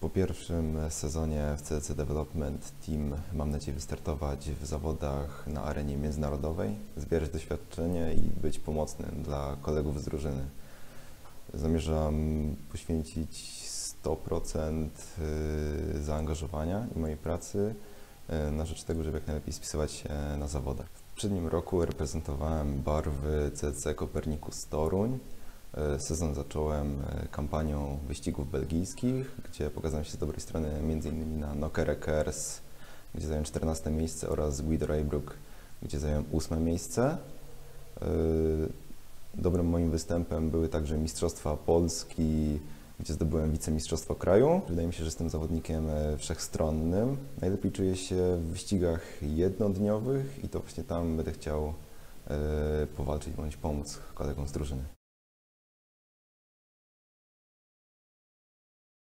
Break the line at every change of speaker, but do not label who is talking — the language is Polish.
Po pierwszym sezonie w CDC Development Team mam nadzieję wystartować w zawodach na arenie międzynarodowej, zbierać doświadczenie i być pomocnym dla kolegów z drużyny. Zamierzam poświęcić 100% zaangażowania i mojej pracy na rzecz tego, żeby jak najlepiej spisywać się na zawodach. W poprzednim roku reprezentowałem barwy CDC Copernicus Toruń. Sezon zacząłem kampanią wyścigów belgijskich, gdzie pokazałem się z dobrej strony m.in. na Nokerekers, gdzie zająłem 14 miejsce, oraz Guido Rejbruck, gdzie zająłem 8 miejsce. Dobrym moim występem były także Mistrzostwa Polski, gdzie zdobyłem wicemistrzostwo kraju. Wydaje mi się, że jestem zawodnikiem wszechstronnym. Najlepiej czuję się w wyścigach jednodniowych i to właśnie tam będę chciał powalczyć bądź pomóc kolegom z drużyny.